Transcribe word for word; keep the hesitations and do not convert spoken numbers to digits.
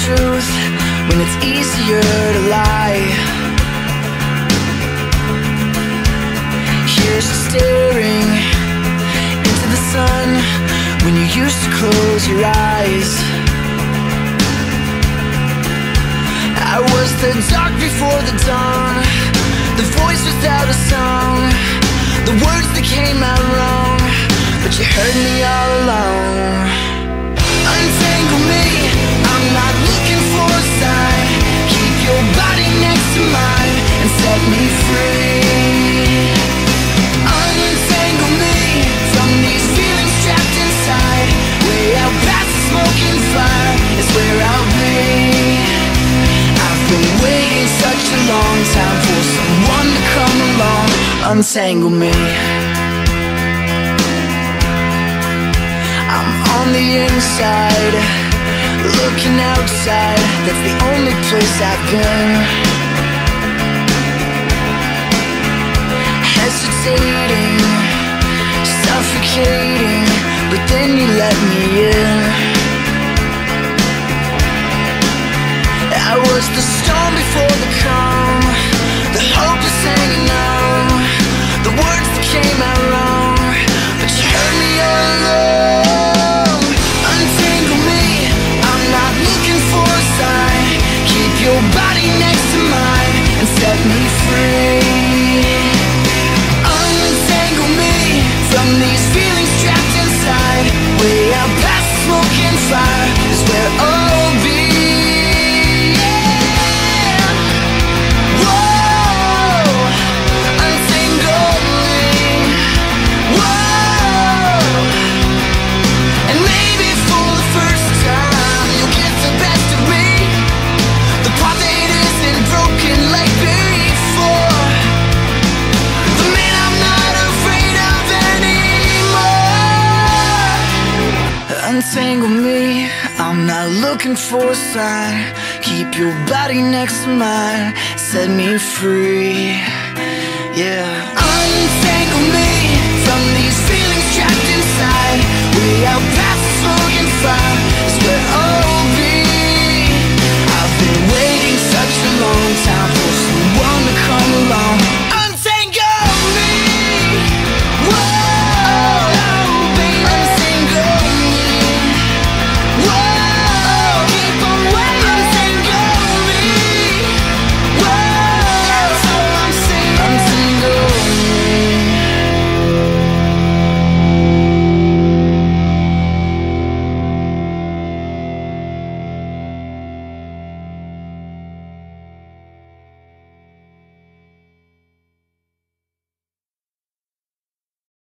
truth when it's easier to lie. Here's you staring into the sun when you used to close your eyes. I was the dark before the dawn, the voice without a song, the words that came out wrong, but you heard me all along. Untangle me, I'm not looking for a sign. Keep your body next to mine and set me free. Untangle me from these feelings trapped inside. Way out past the smoking fire is where I'll be. I've been waiting such a long time for someone to come along. Untangle me. I'm on the inside, looking outside. That's the only place I've been. Hesitating, suffocating, but then you let me in. I was the storm before the calm, the hopeless hanging on, the words that came out wrong, but you heard me all along. Untangle me, I'm not looking for a sign. Keep your body next to mine and set me free. Untangle me from these feelings trapped inside. Way out past the smoking fire is where I'll be. Untangle me, I'm not looking for a sign. Keep your body next to mine, set me free. Yeah. Untangle me from these feelings trapped inside. Way out past the smoking fire.